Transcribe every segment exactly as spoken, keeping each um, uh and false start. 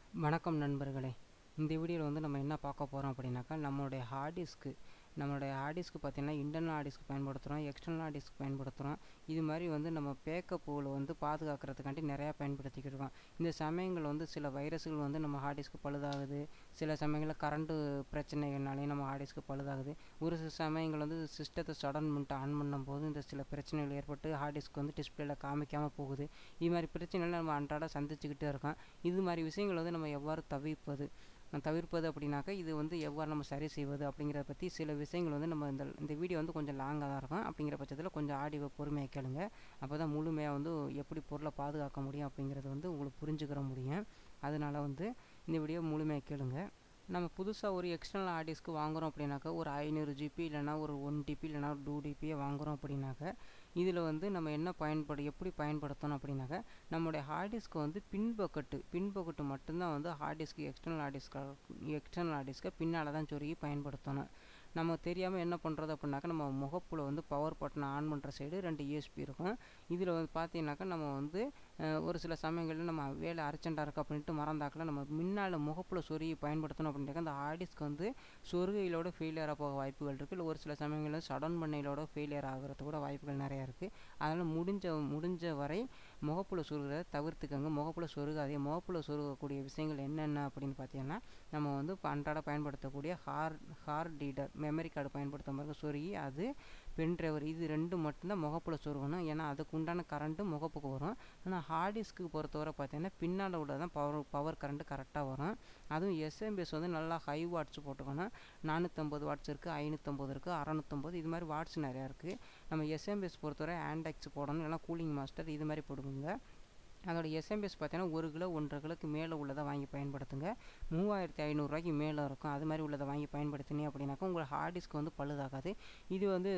வணக்கம் நண்பர்களே. இந்த வீடியோவில் வந்து நம்ம என்ன பார்க்க போகிறோம் அப்படின்னாக்கா, நம்மளுடைய ஹார்ட் டிஸ்க்கு நம்மளுடைய ஹார்ட் டிஸ்க்கு பார்த்தீங்கன்னா இன்டர்னல் ஹார்ட் டிஸ்க் பயன்படுத்துகிறோம், எக்ஸ்டர்னல் ஹார்ட் டிஸ்க் பயன்படுத்துகிறோம். இது மாதிரி வந்து நம்ம பேக்கப்புகளை வந்து பாதுகாக்கிறதுக்காண்டி நிறையா பயன்படுத்திக்கிட்டு இருக்கோம். இந்த சமயங்கள் வந்து சில வைரஸ்கள் வந்து நம்ம ஹார்ட் டிஸ்க்கு பழுதாகுது, சில சமயங்களில் கரண்ட்டு பிரச்சனைகள்னாலேயும் நம்ம ஹார்ட் டிஸ்க்கு பழுதாகுது. ஒரு சில சமயங்கள் வந்து சிஸ்டத்தை சடன் பண்ணிட்டு ஆன் பண்ணும்போது இந்த சில பிரச்சனைகள் ஏற்பட்டு ஹார்ட் டிஸ்க் வந்து டிஸ்பிளேல காமிக்காமல் போகுது. இது மாதிரி பிரச்சனைகளை நம்ம அன்றாட சந்திச்சுக்கிட்டே இருக்கோம். இது மாதிரி விஷயங்கள் வந்து நம்ம எவ்வாறு தவிர்ப்பது தவிர்ப்பது அப்படின்னாக்கா, இது வந்து எவ்வாறு நம்ம சரி செய்வது அப்படிங்கிறத பற்றி சில விஷயங்கள் வந்து நம்ம இந்த இந்த வீடியோ வந்து கொஞ்சம் லாங்காக தான் இருக்கும். அப்படிங்கிற பட்சத்தில் கொஞ்சம் ஆடியோ பொறுமையாக கேளுங்க. அப்போ தான் முழுமையாக வந்து எப்படி பொருளை பாதுகாக்க முடியும் அப்படிங்கிறது வந்து உங்களுக்கு புரிஞ்சுக்கிற முடியும். அதனால் வந்து இந்த வீடியோ முழுமையாக கேளுங்க. நம்ம புதுசாக ஒரு எக்ஸ்டர்னல் ஹார்ட் டிஸ்க்கு வாங்குகிறோம் அப்படின்னாக்கா, ஒரு ஐநூறு ஜிபி இல்லைனா ஒரு ஒன் டிபி இல்லைனா ஒரு டூ டிபியை வாங்குகிறோம் அப்படின்னாக்கா, இதில் வந்து நம்ம என்ன பயன்படு எப்படி பயன்படுத்தணும் அப்படின்னாக்கா, நம்மளுடைய ஹார்ட் டிஸ்க்கு வந்து பின் பக்கெட்டு பின் பக்கெட்டு மட்டும்தான் வந்து hard disk external hard disk external hard டிஸ்க்கை பின்னால் தான் சொருகி பயன்படுத்தணும். நம்ம தெரியாமல் என்ன பண்ணுறது அப்படின்னாக்கா, நம்ம முகப்பில் வந்து பவர் பட்டனை ஆன் பண்ணுற சைடு ரெண்டு யூஎஸ்பி இருக்கும். இதில் வந்து பார்த்தீங்கன்னாக்கா, நம்ம வந்து ஒரு சில சமயங்களில் நம்ம வேலை அர்ஜென்ட்டாக இருக்குது அப்படின்ட்டு மறந்தாக்கில் நம்ம முன்னால் முகப்பில் சொருகி பயன்படுத்தணும் அப்படின்னாக்கா, அந்த ஹார்ட் டிஸ்க் வந்து சொருகையிலோட ஃபெயிலியராக போக வாய்ப்புகள் இருக்குது. இல்லை ஒரு சில சமயங்களில் சடன் பண்ணையிலோட ஃபெயிலியர் ஆகிறது கூட வாய்ப்புகள் நிறையா இருக்குது. அதனால் முடிஞ்ச முடிஞ்ச வரை முகப்பில் சொருகிறத தவிர்த்துக்கங்க. முகப்பில் சொருகாதே. முகப்பில் சொருகக்கூடிய விஷயங்கள் என்னென்ன அப்படின்னு பார்த்தீங்கன்னா, நம்ம வந்து இப்போ அன்றாட பயன்படுத்தக்கூடிய hard hard reader memory card பயன்படுத்த மாதிரி சொருகி, அது பென் டிரைவர், இது ரெண்டு மட்டும்தான் முகப்பில் சொருகணும். ஏன்னா அதுக்கு உண்டான கரண்ட்டு முகப்புக்கு வரும். ஆனால் ஹார்ட் டிஸ்க்கு பொறுத்தவரை பார்த்தீங்கன்னா பின்னால் உள்ள தான் பவர் பவர் கரண்ட்டு கரெக்டாக வரும். அதுவும் எஸ்எம்பிஎஸ் வந்து நல்லா ஹை வாட்ஸ் போட்டுக்கணும். நானூற்றம்பது வாட்ஸ் இருக்குது, ஐநூற்றம்பது இருக்குது, அறநூற்றம்பது, இது மாதிரி வாட்ஸ் நிறையா இருக்குது. நம்ம எஸ்எம்பிஎஸ் பொறுத்தவரை ஆண்டெக்ஸ் போடணும், இல்லைனா கூலிங் மாஸ்டர், இது மாதிரி போடுங்க. அதோட எஸ்எம்பிஎஸ் பார்த்தீங்கன்னா ஒரு கிலோ ஒன்றரை கிலோக்கு மேலே உள்ளதை வாங்கி பயன்படுத்துங்க. மூவாயிரத்தி ஐநூறுரூவாய்க்கு மேலே இருக்கும். அது மாதிரி உள்ளதை வாங்கி பயன்படுத்தினீங்க அப்படின்னாக்கா உங்கள் ஹார்ட் டிஸ்க் வந்து பழுதாகாது. இது வந்து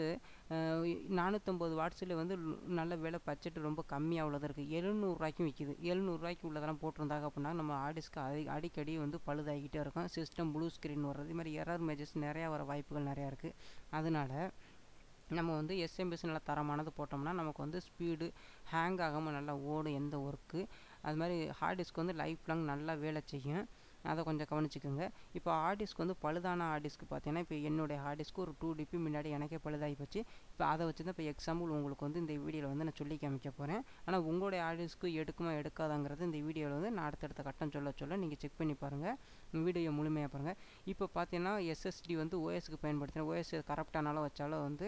நானூற்றம்பது வாட்ஸில் வந்து நல்ல விலை பட்ஜெட் ரொம்ப கம்மியாக உள்ளதாக இருக்குது. எழுநூறுரூவாய்க்கும் விற்கிது. எழுநூறுரூவாய்க்கு உள்ளதெல்லாம் போட்டிருந்தாங்க அப்படின்னா நம்ம ஹார்ட் டிஸ்க்கு அடி அடிக்கடி வந்து பழுதாகிக்கிட்டே இருக்கும். சிஸ்டம் ப்ளூ ஸ்க்ரீன் வர்றது, இது மாதிரி எரர் மெசேஜ் நிறையா வர வாய்ப்புகள் நிறையா இருக்குது. அதனால் நம்ம வந்து எஸ்எம்பிஎஸ் நல்லா தரமானது போட்டோம்னா நமக்கு வந்து ஸ்பீடு ஹேங் ஆகாமல் நல்லா ஓடும் எந்த ஒர்க்கு. அது மாதிரி ஹார்ட் டிஸ்க் வந்து லைஃப் லாங் நல்லா வேலை செய்யும். அதை கொஞ்சம் கவனிச்சுக்கோங்க. இப்போ ஹார்ட் டிஸ்க் வந்து பழுதான ஹார்ட் டிஸ்க்கு பார்த்தீங்கன்னா, இப்போ என்னுடைய ஹார்ட் டிஸ்க்கு ஒரு டூ டிபி முன்னாடி எனக்கே பழுதாகி போச்சு. இப்போ அதை வச்சு தான் இப்போ எக்ஸாம்பிள் உங்களுக்கு வந்து இந்த வீடியோவில் வந்து நான் சொல்லி காமிக்க போகிறேன். ஆனால் உங்களுடைய ஹார்ட் டிஸ்க்கு எடுக்குமா எடுக்காதாங்கிறது இந்த வீடியோவில் வந்து நான் அடுத்தடுத்த கட்டம் சொல்ல சொல்ல நீங்கள் செக் பண்ணி பாருங்கள். வீடியோ முழுமையாக பாருங்கள். இப்போ பார்த்தீங்கன்னா எஸ்எஸ்டி வந்து ஓஎஸ்க்கு பயன்படுத்தினேன். ஓஎஸ் கரெக்டானாலும் வச்சாலும் வந்து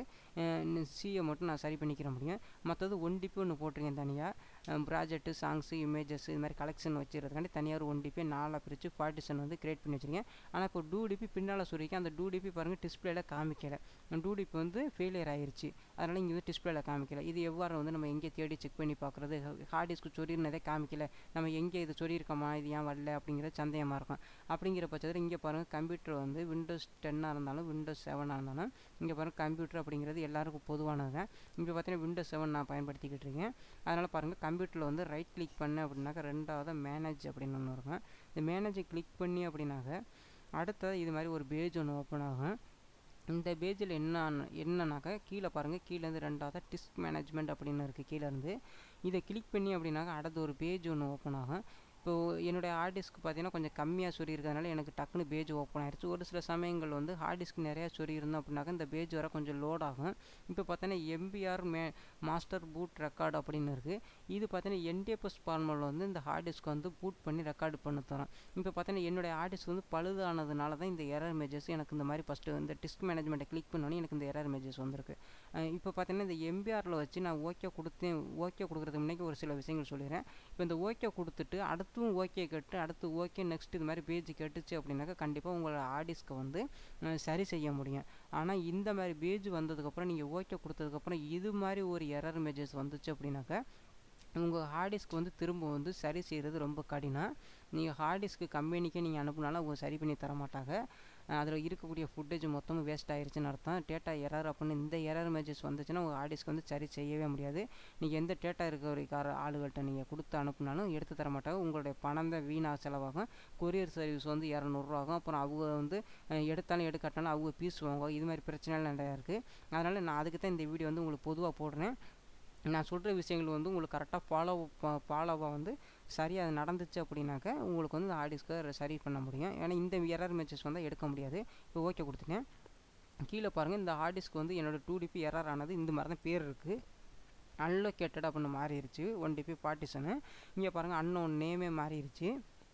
சியை மட்டும் நான் சரி பண்ணிக்கிற முடியும். மற்றது ஒன் டிபி ஒன்று போட்டிருக்கேன் தனியாக. ப்ராஜெக்ட்டு, சாங்ஸு, இமேஜஸ், இது மாதிரி கலெக்ஷன் வச்சுக்கிறதுக்காண்டி தனியாக ஒரு ஒன் டிபி நாலாக பிரித்து பார்ட்டிஷன் வந்து கிரியேட் பண்ணி வச்சுருக்கேன். ஆனால் இப்போ டூ டிபி பின்னால் சொல்லியிருக்கேன். அந்த டூ டிபி பாருங்கள் டிஸ்பிளேல காமிக்கலை. டூ டிபி வந்து ஃபெயிலியர் ஆயிடுச்சு. அதனால் இங்கே வந்து டிஸ்பிளேல காமிக்கலை. இது எவ்வாறு வந்து நம்ம எங்கே தேடி செக் பண்ணி பார்க்குறது? ஹார்ட் டிஸ்க்கு சொரியிருந்ததே காமிக்கலை, நம்ம எங்கே இது சொரியிருக்கோமா, இது ஏன் வரல அப்படிங்கிறது சந்தேகமாக இருக்கும். அப்படிங்கிற பட்சத்தில் இங்கே பாருங்கள், கம்ப்யூட்டர் வந்து விண்டோஸ் டென்னாக இருந்தாலும் விண்டோஸ் செவனாக இருந்தாலும் இங்கே பாருங்கள் கம்ப்யூட்டர் அப்படிங்கிறது எல்லாருக்கும் பொதுவானது தான். இப்போ பார்த்தீங்கன்னா விண்டோஸ் செவன் நான் பயன்படுத்திக்கிட்டு இருக்கேன். அதனால் பாருங்கள் கம்ப்யூட்டரில் வந்து ரைட் கிளிக் பண்ணேன் அப்படின்னாக்கா ரெண்டாவது மேனேஜ் அப்படின்னு ஒன்று இருக்கும். இந்த மேனேஜை கிளிக் பண்ணி அப்படின்னாக்க அடுத்தது இது மாதிரி ஒரு பேஜ் ஒன்று ஓப்பன் ஆகும். இந்த பேஜில் என்ன என்னன்னாக்கா கீழே பாருங்கள், கீழேருந்து ரெண்டாவது டிஸ்க் மேனேஜ்மெண்ட் அப்படின்னு இருக்குது. கீழேருந்து இதை கிளிக் பண்ணி அப்படின்னாக்கா அடுத்த ஒரு பேஜ் ஒன்று ஓப்பன் ஆகும். இப்போது என்னுடைய ஹார்ட் டிஸ்க் பார்த்தீங்கன்னா கொஞ்சம் கம்மியாக சொறி இருக்கிறதுனால எனக்கு டக்குன்னு பேஜ் ஓப்பன் ஆகிடுச்சு. ஒரு சில சமயங்கள் வந்து ஹார்ட் டிஸ்க் நிறையா சொறி இருந்தோம் அப்படின்னாக்கா இந்த பேஜ் வர கொஞ்சம் லோட் ஆகும். இப்போ பார்த்தீங்கன்னா எம்பிஆர் மே மாஸ்டர் பூட் ரெக்கார்டு அப்படின்னு இருக்குது. இது பார்த்தீங்கன்னா என்டிஎஃப்எஸ் ஃபார்மேட்டில் வந்து இந்த ஹார்ட் டிஸ்க் வந்து பூட் பண்ணி ரெக்கார்டு பண்ண தரோம். இப்போ பார்த்தீங்கன்னா என்னுடைய ஹார்ட் டிஸ்க் வந்து பழுதானதுனால தான் இந்த எரர் மெசேஜ் எனக்கு இந்த மாதிரி ஃபஸ்ட்டு இந்த டிஸ்க் மேனேஜ்மெண்ட்டை கிளிக் பண்ணோன்னே எனக்கு இந்த எரர் மெசேஜ் வந்திருக்கு. இப்போ பார்த்தீங்கன்னா இந்த எம்பிஆரில் வச்சு நான் ஓகே கொடுத்தேன். ஓகே கொடுக்குறதுக்கு முன்னாடி ஒரு சில விஷயங்கள் சொல்லிடுறேன். இப்போ இந்த ஓகே கொடுத்துட்டு அடுத்தும் ஓகே கேட்டு அடுத்து ஓகே நெக்ஸ்ட் இது மாதிரி பேஜ் கேட்டுச்சு அப்படின்னாக்கா கண்டிப்பாக உங்களோட ஹார்ட் டிஸ்க்கை வந்து சரி செய்ய முடியும். ஆனால் இந்த மாதிரி பேஜ் வந்ததுக்கப்புறம் நீங்கள் ஓகே கொடுத்ததுக்கப்புறம் இது மாதிரி ஒரு எரர் மெசேஜ் வந்துச்சு அப்படின்னாக்கா உங்கள் ஹார்ட் டிஸ்க் வந்து திரும்ப வந்து சரி செய்கிறது ரொம்ப கடினம். நீங்கள் ஹார்ட் டிஸ்க்கு கம்பெனிக்கே நீங்கள் அனுப்புனாலும் அவங்க சரி பண்ணி தர மாட்டாங்க. அதில் இருக்கக்கூடிய ஃபுட்டேஜ் மொத்தமும் வேஸ்ட் ஆகிருச்சுன்னு அர்த்தம். டேட்டா எரர் அப்படின்னு இந்த எரர் மெசேஜ் வந்துச்சுன்னா உங்கள் ஹார்ட் டிஸ்க் வந்து சரி செய்யவே முடியாது. நீங்கள் எந்த டேட்டா இருக்கிற ஆளுகள்கிட்ட நீங்கள் கொடுத்து அனுப்புனாலும் எடுத்து தர மாட்டாங்க. உங்களுடைய பணம் தான் வீணாக செலவாகும். கொரியர் சர்வீஸ் வந்து இரநூறுவா ஆகும். அப்புறம் அவங்க வந்து எடுத்தாலும் எடுக்காட்டாலும் அவங்க பீஸ் வாங்குவாங்க. இது மாதிரி பிரச்சனைகள் நிறையா இருக்குது. அதனால் நான் அதுக்கு தான் இந்த வீடியோ வந்து உங்களுக்கு பொதுவாக போடுறேன். நான் சொல்கிற விஷயங்கள் வந்து உங்களுக்கு கரெக்டாக ஃபாலோ ஃபாலோவாக வந்து சரியாக அது நடந்துச்சு அப்படின்னாக்கா உங்களுக்கு வந்து ஹார்ட் டிஸ்க்கை சரி பண்ண முடியும். ஏன்னா இந்த எரர் மெசேஜ் வந்தால் எடுக்க முடியாது. இப்போ ஓகே கொடுத்துட்டேன். கீழே பாருங்கள், இந்த ஹார்ட் டிஸ்க் வந்து என்னோடய டூ டிபி எரர் ஆனது இந்த மாதிரி தான் பேர் இருக்குது. அன்லொக்கேட்டட் அப்படின்னு மாறிடுச்சு. One TB partition. இங்கே பாருங்கள், அன்னோன் நேமே மாறிடுச்சு.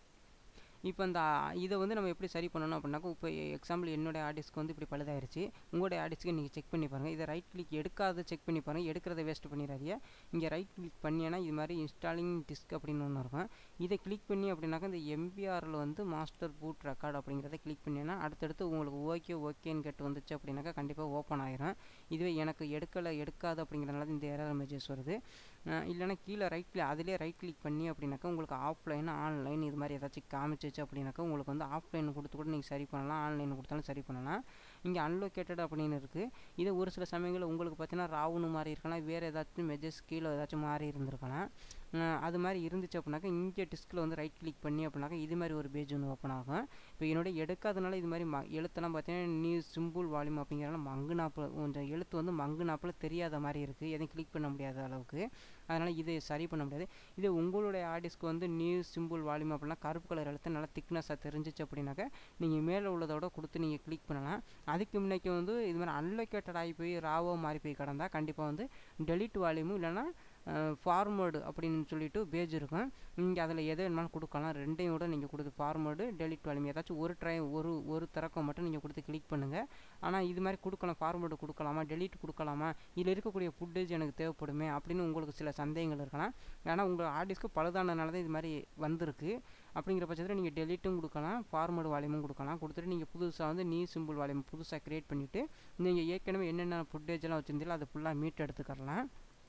இப்போ இந்த இதை வந்து நம்ம எப்படி சரி பண்ணணும் அப்படின்னாக்கா, இப்போ எக்ஸாம்பிள் என்னோடய ஹார்ட் டிஸ்க் வந்து இப்படி பழுதாயிருச்சு. உங்களுடைய ஹார்ட் டிஸ்க்கு நீங்கள் செக் பண்ணி பாருங்கள். இதை ரைட் கிளிக் எடுக்காத செக் பண்ணி பாருங்கள். எடுக்கிறத வேஸ்ட் பண்ணிடாதீங்க. இங்கே ரைட் கிளிக் பண்ணினா இது மாதிரி இன்ஸ்டாலிங் டிஸ்க் அப்படின்னு ஒன்று இருக்கும். இதை கிளிக் பண்ணி அப்படின்னாக்கா இந்த எம்பிஆரில் வந்து மாஸ்டர் பூட் ரெக்கார்டு அப்படிங்கிறத கிளிக் பண்ணினா அடுத்தடுத்து உங்களுக்கு ஓகே ஓகேன்னு கேட்டு வந்துச்சு அப்படின்னாக்கா கண்டிப்பாக ஓப்பன் ஆகிரும். இதுவே எனக்கு எடுக்கலை எடுக்காது அப்படிங்கிறதுனால இந்த எரர் மெசேஜ் வருது. இல்லைனா கீழே ரைட் கிளிக் அதிலே ரைட் கிளிக் பண்ணி அப்படின்னாக்கா உங்களுக்கு ஆஃப்லைன் ஆன்லைன் இது மாதிரி ஏதாச்சும் காமிச்சிச்சு அப்படின்னாக்கா உங்களுக்கு வந்து ஆஃப்லைன் கொடுத்து கூட நீங்கள் சரி பண்ணலாம். ஆன்லைன் கொடுத்தாலும் சரி பண்ணலாம். இங்கே அன்லொக்கேட்டட் அப்படின்னு இருக்குது. இது ஒரு சில சமயங்களில் உங்களுக்கு பார்த்தீங்கன்னா ராவுன்னு மாறி இருக்கலாம். வேறு ஏதாச்சும் மெசேஜ் கீழே ஏதாச்சும் மாறி இருந்திருக்கலாம். அது மாதிரி இருந்துச்சு அப்படின்னாக்கா இங்கே டிஸ்கில் வந்து ரைட் கிளிக் பண்ணி அப்படின்னாக்கா இது மாதிரி ஒரு பேஜ் ஒன்று ஓப்பன் ஆகும். இப்போ என்னுடைய எடுக்காதனால இது மாதிரி ம எழுத்தெல்லாம் பார்த்தீங்கன்னா நியூ சிம்பிள் வால்யூம் அப்படிங்கிறனால மங்குனாப்பில் கொஞ்சம் எழுத்து வந்து மங்குனாப்பில் தெரியாத மாதிரி இருக்குது. எதையும் கிளிக் பண்ண முடியாத அளவுக்கு. அதனால் இதை சரி பண்ண முடியாது. இது உங்களுடைய ஹார்ட் டிஸ்க் வந்து நியூ சிம்பிள் வால்யூம் அப்படின்னா கருப்பு கலர் எழுத்து நல்லா திக்னஸாக தெரிஞ்சிச்சு அப்படின்னாக்கா நீங்கள் மேலே உள்ளதோட கொடுத்து நீங்கள் கிளிக் பண்ணலாம். அதுக்கு முன்னாடி வந்து இது மாதிரி அன்லொக்கேட்டட் ஆகி போய் ராவோ மாறி போய் கிடந்தால் கண்டிப்பாக வந்து டெலிட் வால்யூமும் இல்லைனா ஃபார்மேர்டு அப்படின்னு சொல்லிட்டு பேஜ் இருக்கும். நீங்கள் அதில் எதை வேணாலும் கொடுக்கலாம். ரெண்டையும் கூட நீங்கள் கொடுத்து ஃபார்மேர்டு டெலிட் வால்யூம் ஏதாச்சும் ஒரு ட்ரை ஒரு ஒரு திறக்கம் மட்டும் நீங்கள் கொடுத்து கிளிக் பண்ணுங்கள். ஆனால் இது மாதிரி கொடுக்கலாம். ஃபார்மேர்டு கொடுக்கலாமா டெலிட் கொடுக்கலாமா இதில் இருக்கக்கூடிய ஃபுட்டேஜ் எனக்கு தேவைப்படுமே அப்படின்னு உங்களுக்கு சில சந்தேகங்கள் இருக்கலாம். ஏன்னா உங்கள் ஹார்ட் டிஸ்க்கு பழுதானதுனால தான் இது மாதிரி வந்திருக்கு. அப்படிங்கிற பட்சத்தில் நீங்கள் டெலிட்டும் கொடுக்கலாம், ஃபார்மேர்டு வால்யூமும் கொடுக்கலாம். கொடுத்துட்டு நீங்கள் புதுசாக வந்து நியூ சிம்பிள் வால்யூம் புதுசாக க்ரியேட் பண்ணிவிட்டு நீங்கள் ஏற்கனவே என்னென்ன ஃபுட்டேஜெல்லாம் வச்சுருந்தீங்களோ அதை ஃபுல்லாக மீட் எடுத்துக்கலாம்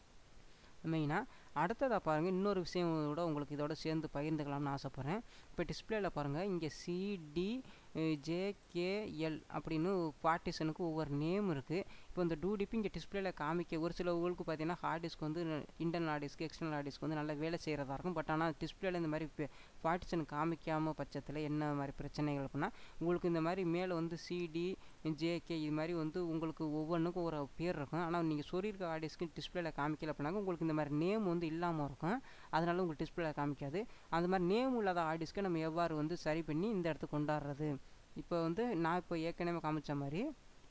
மெயினாக. அடுத்ததாக பாருங்கள், இன்னொரு விஷயம் கூட உங்களுக்கு இதோட சேர்ந்து பகிர்ந்துக்கலாம்னு ஆசைப்பட்றேன். இப்போ டிஸ்பிளேயில் பாருங்கள், இங்கே சிடி ஜேகேஎல் அப்படின்னு பார்ட்டிஷனுக்கு ஒவ்வொரு நேம் இருக்குது. இப்போ இந்த டூ டிபி இங்கே டிஸ்பிளேயில் காமிக்க ஒரு சில ஊருக்கு பார்த்தீங்கன்னா ஹார்ட் டிஸ்க் வந்து internal hard disk external hard disk வந்து நல்லா வேலை செய்கிறதா இருக்கும். பட் ஆனால் டிஸ்பிளேயில் இந்த மாதிரி பார்ட்டிஷன் காமிக்காமல் பட்சத்தில் என்ன மாதிரி பிரச்சனைகள் அப்படின்னா உங்களுக்கு இந்த மாதிரி மேலே வந்து சிடி ஜேகே இது மாதிரி வந்து உங்களுக்கு ஒவ்வொன்றுக்கும் ஒரு பேர் இருக்கும். ஆனால் நீங்கள் சொல்லியிருக்க ஹார்ட் டிஸ்க்கு டிஸ்பிளேயில் காமிக்கல அப்படின்னாக்க உங்களுக்கு இந்த மாதிரி நேம் வந்து இல்லாமல் இருக்கும். அதனால உங்களுக்கு டிஸ்பிளேயில் காமிக்காது. அந்த மாதிரி நேம் இல்லாத ஹார்ட் டிஸ்க்கை நம்ம எவ்வாறு வந்து சரி பண்ணி இந்த இடத்துக்கு கொண்டாடுறது. இப்போ வந்து நான் இப்போ ஏற்கனவே காமிச்ச மாதிரி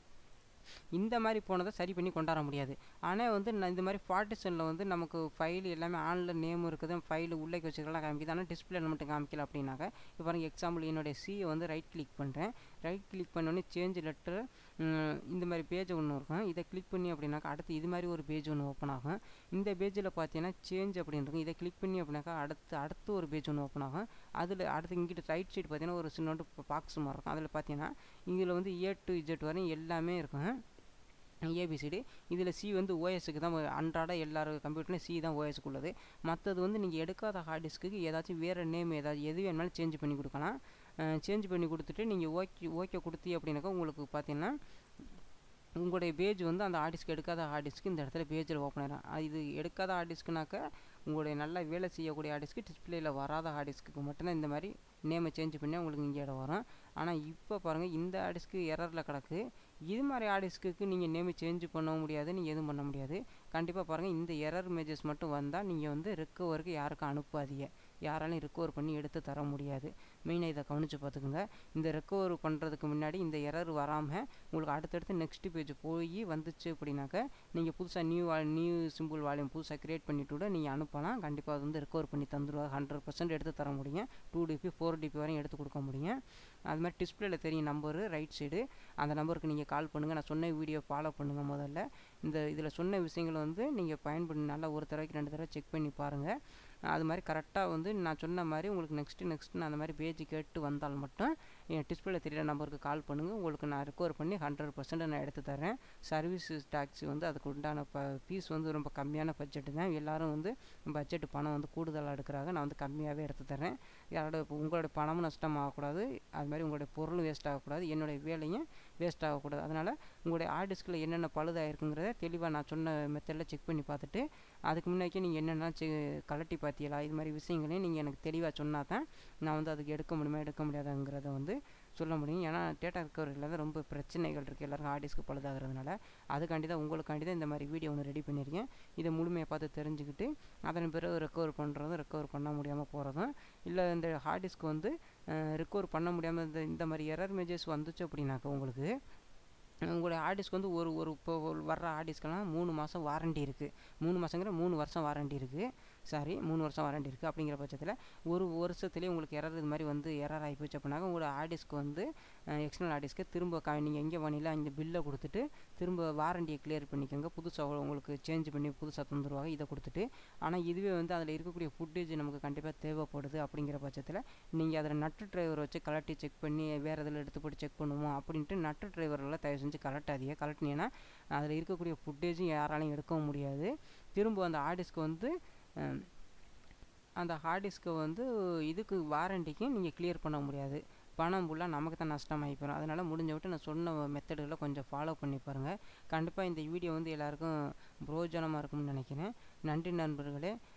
இந்த மாதிரி போனதை சரி பண்ணி கொண்டாட முடியாது. ஆனால் வந்து நான் இந்த மாதிரி பார்ட்டிஷனில் வந்து நமக்கு ஃபைல் எல்லாமே ஆனில் நேம் இருக்குது, ஃபைல் உள்ளே வச்சுக்கலாம் காமிக்குது. ஆனால் டிஸ்பிளேல மட்டும் காமிக்கல அப்படின்னாக்கா இப்போ பாருங்கள் எக்ஸாம்பிள் என்னுடைய சியை வந்து ரைட் கிளிக் பண்ணுறேன். ரைட் கிளிக் பண்ணோடனே சேஞ்ச் லெட்டர் இந்த மாதிரி பேஜ் ஒன்று இருக்கும். இதை கிளிக் பண்ணி அப்படின்னாக்கா அடுத்து இது மாதிரி ஒரு பேஜ் ஒன்று ஓப்பன் ஆகும். இந்த பேஜில் பார்த்தீங்கன்னா சேஞ்ச் அப்படின்னு இருக்கும். இதை கிளிக் பண்ணி அப்படின்னாக்கா அடுத்து அடுத்து ஒரு பேஜ் ஒன்று ஓப்பன் ஆகும். அதில் அடுத்து இங்கிட்ட ரைட் சைடு பார்த்தீங்கன்னா ஒரு சின்னோண்டு பாக்ஸ் மாதிரி இருக்கும். அதில் பார்த்தீங்கன்னா இதில் வந்து ஏ டு இஜெட் வரையும் எல்லாமே இருக்கும் ஏபிசிடி. இதில் சி வந்து ஓஎஸ்க்கு தான் அன்றாட எல்லாரும் கம்ப்யூட்டர்லையும் சி தான் ஓஎஸ்க்கு உள்ளது. மற்றது வந்து நீங்கள் எடுக்காத ஹார்ட் டிஸ்க்கு ஏதாச்சும் வேறு நேம் ஏதாச்சும் எது வேணுமாலும் சேஞ்ச் பண்ணி கொடுக்கலாம். சேஞ்ச் பண்ணி கொடுத்துட்டு நீங்கள் ஓகே ஓகே கொடுத்தி அப்படின்னாக்கா உங்களுக்கு பார்த்தீங்கன்னா உங்களுடைய பேஜ் வந்து அந்த ஹார்ட் டிஸ்க் எடுக்காத ஹார்ட் டிஸ்க்கு இந்த இடத்துல பேஜில் ஓப்பன் ஆகிடும். இது எடுக்காத ஹார்ட் டிஸ்க்குனாக்கா உங்களுடைய நல்லா வேலை செய்யக்கூடிய ஹார்ட் டிஸ்க்கு டிஸ்பிளேயில் வராத ஹார்ட் டிஸ்க்கு மட்டும்தான் இந்த மாதிரி நேமை சேஞ்ச் பண்ணி உங்களுக்கு இங்கே இடம் வரும். ஆனால் இப்போ பாருங்கள் இந்த ஹார்ட் டிஸ்க்கு எரரில் கிடக்கு. இது மாதிரி ஹார்ட் டிஸ்க்கு நீங்கள் நேமை சேஞ்ச் பண்ணவும் முடியாது, நீங்கள் எதுவும் பண்ண முடியாது. கண்டிப்பாக பாருங்கள் இந்த எரர் மெசேஜ் மட்டும் வந்தால் நீங்கள் வந்து ரெக்கவருக்கு யாருக்கும் அனுப்பாதீங்க. யாராலையும் ரெக்கவர் பண்ணி எடுத்து தர முடியாது. மெயினாக இதை கவனித்து பார்த்துக்குங்க. இந்த ரெக்கவர் பண்ணுறதுக்கு முன்னாடி இந்த எரர் வராமல் உங்களுக்கு அடுத்தடுத்து நெக்ஸ்ட் பேஜ் போய் வந்துச்சு அப்படின்னாக்கா நீங்கள் புதுசாக நியூ நியூ சிம்பிள் வால்யூம் புதுசாக க்ரியேட் பண்ணிவிட்டு கூட நீங்கள் அனுப்பலாம். கண்டிப்பாக அது வந்து ரெக்கவர் பண்ணி தந்துடுவாங்க. ஹண்ட்ரட் பர்சன்ட் எடுத்து தர முடியும். டூ டிபி ஃபோர் டிபி வரையும் எடுத்து கொடுக்க முடியும். அது மாதிரி டிஸ்பிளேயில் தெரியும் நம்பரு ரைட் சைடு, அந்த நம்பருக்கு நீங்கள் கால் பண்ணுங்கள். நான் சொன்ன வீடியோ ஃபாலோ பண்ணுங்கள். முதல்ல இந்த இதில் சொன்ன விஷயங்களை வந்து நீங்கள் பயன்படுத்தி நல்லா ஒரு தடவைக்கு ரெண்டு தடவை செக் பண்ணி பாருங்கள். அது மாதிரி கரெக்டாக வந்து நான் சொன்ன மாதிரி உங்களுக்கு நெக்ஸ்ட்டு நெக்ஸ்ட்டு அந்த மாதிரி பேஜ் கேட்டு வந்தால் மட்டும் என் டிஸ்பிளேல தெரியிற நம்பருக்கு கால் பண்ணுங்கள். உங்களுக்கு நான் ரெக்கவர் பண்ணி ஹண்ட்ரட் பர்சன்ட் நான் எடுத்து தரேன். சர்வீஸ் டேக்ஸ் வந்து அதுக்கு உண்டான ப ஃபீஸ் வந்து ரொம்ப கம்மியான பட்ஜெட்டு தான். எல்லோரும் வந்து பட்ஜெட்டு பணம் வந்து கூடுதலாக எடுக்கிறாங்க. நான் வந்து கம்மியாகவே எடுத்து தரேன். யாரோட உங்களோட பணமும் நஷ்டம் ஆகக்கூடாது, அது மாதிரி உங்களுடைய பொருளும் வேஸ்ட் ஆகக்கூடாது, என்னுடைய வேலையும் வேஸ்ட் ஆகக்கூடாது. அதனால் உங்களுடைய ஹார்ட் டிஸ்கில் என்னென்ன பழுதாயிருக்குங்கிறத தெளிவாக நான் சொன்ன மெத்தடில் செக் பண்ணி பார்த்துட்டு அதுக்கு முன்னாடி நீங்கள் என்னென்னா செ கலட்டி பார்த்தீங்களா இது மாதிரி விஷயங்களையும் நீங்கள் எனக்கு தெளிவாக சொன்னால் தான் நான் வந்து அதுக்கு எடுக்க முடியுமா எடுக்க முடியாதுங்கிறத வந்து சொல்ல முடியும். ஏன்னா டேட்டா ரெக்கவரியில் தான் ரொம்ப பிரச்சனைகள் இருக்குது எல்லாருக்கும் ஹார்ட் டிஸ்க் பழுதாகிறதுனால. அதுக்காண்டி தான் உங்களுக்காண்டி தான் இந்த மாதிரி வீடியோ ஒன்று ரெடி பண்ணியிருக்கேன். இதை முழுமையாக பார்த்து தெரிஞ்சுக்கிட்டு அதன் பிறகு ரெக்கவர் பண்ணுறதும் ரெக்கவர் பண்ண முடியாமல் போகிறதும் இல்லை இந்த ஹார்ட் டிஸ்க் வந்து ரெக்கவர் பண்ண முடியாமல் இந்த இந்த மாதிரி எரர் மெசேஜ் வந்துச்சு அப்படின்னாக்கா உங்களுக்கு உங்களுடைய ஹார்ட் டிஸ்க் வந்து ஒரு ஒரு இப்போ வர்ற ஹார்ட் டிஸ்க்கெல்லாம் மூணு மாதம் வாரண்டி இருக்குது. மூணு மாதங்கிற மூணு வருஷம் வாரண்டி இருக்குது. சாரி மூணு வருஷம் வாரண்டி இருக்குது. அப்படிங்கிற பட்சத்தில் ஒரு வருஷத்துலேயே உங்களுக்கு எரர் இது மாதிரி வந்து எரர் ஆகி போச்சு அப்படின்னாக்க உங்களோட ஹார்ட் டிஸ்க் வந்து எக்ஸ்டர்னல் ஹார்ட் டிஸ்க்கை திரும்ப க நீங்கள் எங்கே பண்ணில அந்த பில்லை கொடுத்துட்டு திரும்ப வாரண்டியை கிளியர் பண்ணிக்கோங்க. புதுசாக உங்களுக்கு சேஞ்ச் பண்ணி புதுசாக தந்துடுவாங்க இதை கொடுத்துட்டு. ஆனால் இதுவே வந்து அதில் இருக்கக்கூடிய ஃபுட்டேஜ் நமக்கு கண்டிப்பாக தேவைப்படுது. அப்படிங்கிற பட்சத்தில் நீங்கள் அதில் நட்டு டிரைவர் வச்சு கலட்டி செக் பண்ணி வேறு இதில் எடுத்து போட்டு செக் பண்ணுவோம் அப்படின்ட்டு நட்டு டிரைவரில் தயவு செஞ்சு கலட்டாதீங்க. கலட்டினீங்கன்னா அதில் இருக்கக்கூடிய ஃபுட்டேஜும் யாராலையும் எடுக்கவும் முடியாது. திரும்ப அந்த ஹார்ட் டிஸ்க்கு வந்து அந்த ஹார்ட் டிஸ்க்கை வந்து இதுக்கு வாரண்டிக்கும் நீங்கள் கிளியர் பண்ண முடியாது. பணம் ஃபுல்லாக நமக்கு தான் நஷ்டமாகி போயிடும். அதனால் முடிஞ்ச விட்டு நான் சொன்ன மெத்தடுகளை கொஞ்சம் ஃபாலோ பண்ணி பாருங்கள். கண்டிப்பாக இந்த வீடியோ வந்து எல்லாேருக்கும் பிரயோஜனமாக இருக்கும்னு நினைக்கிறேன். நன்றி நண்பர்களே.